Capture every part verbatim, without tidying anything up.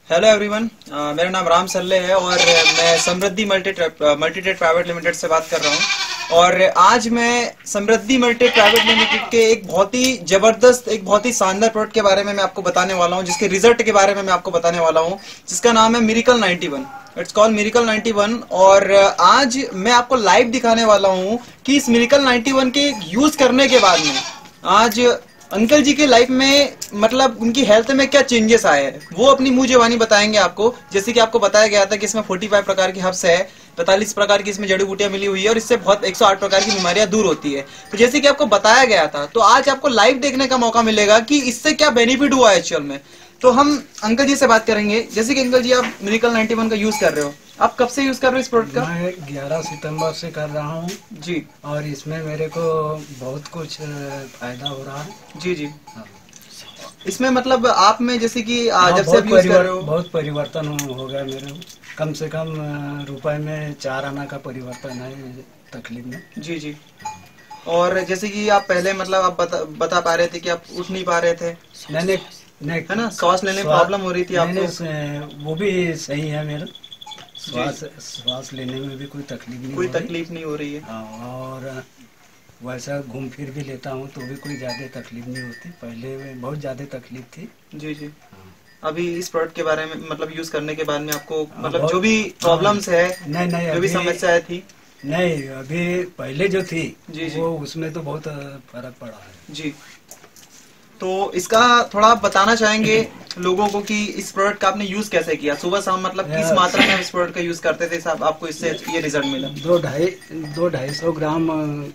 Hello everyone, मेरा नाम राम सल्ले है और मैं Samriddhi multitrade multitrade private limited से बात कर रहा हूं। और आज मैं समृद्धि मल्टीट्रेड प्राइवेट लिमिटेड के एक बहुत ही जबरदस्त, एक बहुत ही शानदार प्रोडक्ट के बारे में मैं आपको बताने वाला हूं, जिसके रिजल्ट के बारे में मैं आपको बताने वाला हूं, जिसका नाम है Miracle ninety one. It's called Miracle ninety one. और आज मैं आपको लाइव दिखाने वाला हूं कि इस मिरेकल नाइंटी वन के यूज करने के बाद में आज अंकल जी के लाइफ में, मतलब उनकी हेल्थ में क्या चेंजेस आए हैं, वो अपनी मुंह जुबानी बताएंगे आपको। जैसे कि आपको बताया गया था कि इसमें पैंतालीस प्रकार की हर्ब्स है, पैंतालीस प्रकार की इसमें जड़ी बूटियां मिली हुई है और इससे बहुत एक सौ आठ प्रकार की बीमारियां दूर होती है। तो जैसे कि आपको बताया गया था, तो आज आपको लाइव देखने का मौका मिलेगा कि इससे क्या बेनिफिट हुआ है एक्चुअल में। तो हम अंकल जी से बात करेंगे। जैसे कि अंकल जी, आप मिरेकल नाइंटी वन का यूज कर रहे हो, आप कब से यूज कर रहे हो इस प्रोडक्ट का? मैं ग्यारह सितंबर से कर रहा हूँ जी। और इसमें मेरे को बहुत कुछ फायदा हो रहा है। जी जी। हाँ। इसमें मतलब आप में जैसे कि हाँ, जब से आप यूज कर रहे हो, बहुत परिवर्तन हो गया मेरे। कम से कम रुपए में चार आना का परिवर्तन है तकलीफ में। जी जी। और जैसे कि आप पहले मतलब आप बता, बता पा रहे थे कि आप उठ नहीं पा रहे थे, नहीं नहीं है ना, सांस लेने में प्रॉब्लम हो रही थी आपको। वो भी सही है मेरा। श्वास श्वास लेने में भी कोई तकलीफ नहीं कोई तकलीफ नहीं हो रही है। और वैसा घूम फिर भी लेता हूँ तो भी कोई ज्यादा तकलीफ नहीं होती। पहले में बहुत ज्यादा तकलीफ थी। जी जी। अभी इस प्रोडक्ट के बारे में मतलब यूज करने के बाद में आपको मतलब जो भी प्रॉब्लम्स है, नहीं नहीं जो भी समस्याएं थी, नहीं अभी पहले जो थी जी जी, वो उसमें तो बहुत फर्क पड़ा है। जी। तो इसका थोड़ा आप बताना चाहेंगे लोगों को कि इस प्रोडक्ट का आपने यूज कैसे किया, सुबह शाम, मतलब किस मात्रा में इस प्रोडक्ट का यूज करते थे साहब, आपको इससे ये रिजल्ट मिला? दो ढाई दो ढाई सौ ग्राम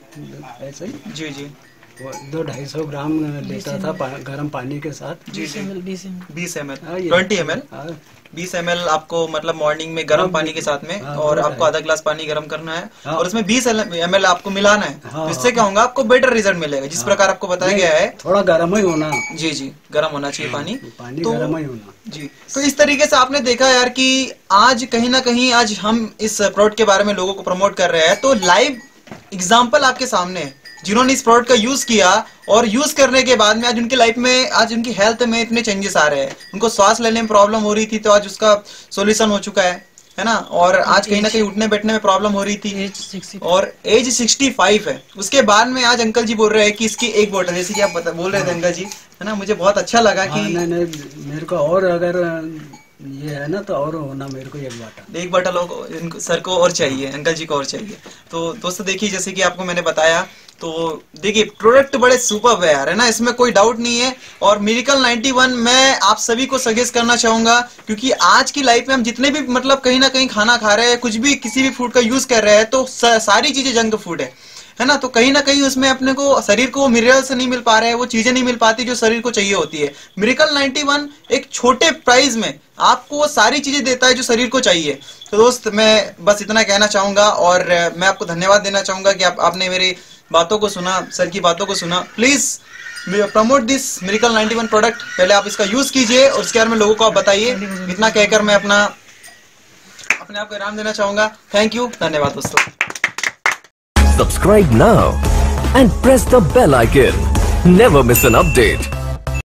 ऐसे ही। जी जी। दो ढाई सौ ग्राम लेता था पा, गर्म पानी के साथ। जी जी। बीस M L twenty M L बीस एम एल आपको मतलब मॉर्निंग में गर्म पानी के साथ में, और आपको आधा ग्लास पानी गर्म करना है और उसमें बीस एम एल आपको मिलाना है। तो इससे क्या होगा, आपको बेटर रिजल्ट मिलेगा जिस प्रकार आपको बताया गया है। थोड़ा गर्म ही होना। जी जी, गर्म होना चाहिए पानी। पानी गर्म ही होना। जी। तो इस तरीके से आपने देखा यार कि आज कहीं ना कहीं आज हम इस प्रोडक्ट के बारे में लोगों को प्रमोट कर रहे हैं। तो लाइव एग्जाम्पल आपके सामने है जिन्होंने इस प्रोडक्ट का यूज किया और यूज करने के बाद में आज उनकी लाइफ में, आज उनकी हेल्थ में इतने चेंजेस आ रहे हैं। उनको सांस लेने में प्रॉब्लम हो रही थी तो आज उसका सॉल्यूशन हो चुका है, है ना। और आज कहीं ना कहीं उठने बैठने में प्रॉब्लम हो रही थी और एज सिक्सटी फाइव है। उसके बाद में आज अंकल जी बोल रहे हैं कि इसकी एक बोतल, जैसे कि आप बता, बोल रहे थे अंकल जी, है ना, मुझे बहुत अच्छा लगा कि नहीं नहीं मेरे को और अगर ये है ना तो और होना मेरे को एक बाटल एक बाटल इनको सर को और चाहिए, अंकल जी को और चाहिए। तो दोस्तों देखिए, जैसे कि आपको मैंने बताया, तो देखिए प्रोडक्ट बड़े सुपर है यार, है ना, इसमें कोई डाउट नहीं है। और मिरेकल नाइंटी वन मैं आप सभी को सजेस्ट करना चाहूंगा, क्योंकि आज की लाइफ में हम जितने भी मतलब कहीं ना कहीं खाना खा रहे हैं, कुछ भी किसी भी फूड का यूज कर रहे हैं, तो सारी चीजें जंक फूड है, है ना। तो कहीं ना कहीं उसमें अपने को शरीर को मिनरल्स नहीं मिल पा रहे हैं, वो चीजें नहीं मिल पाती जो शरीर को चाहिए होती है। मिरेकल नाइंटी वन एक छोटे प्राइस में आपको वो सारी चीजें देता है जो शरीर को चाहिए। तो दोस्त मैं बस इतना कहना चाहूंगा और मैं आपको धन्यवाद देना चाहूंगा कि आप, आपने मेरी बातों को सुना, सर की बातों को सुना। Please promote this Miracle ninety one product. पहले आप इसका यूज कीजिए और उसके बारे में लोगों को आप बताइए। इतना कहकर मैं अपना अपने आप को इनाम देना चाहूंगा। थैंक यू, धन्यवाद दोस्तों। Subscribe now and press the bell icon. Never miss an update.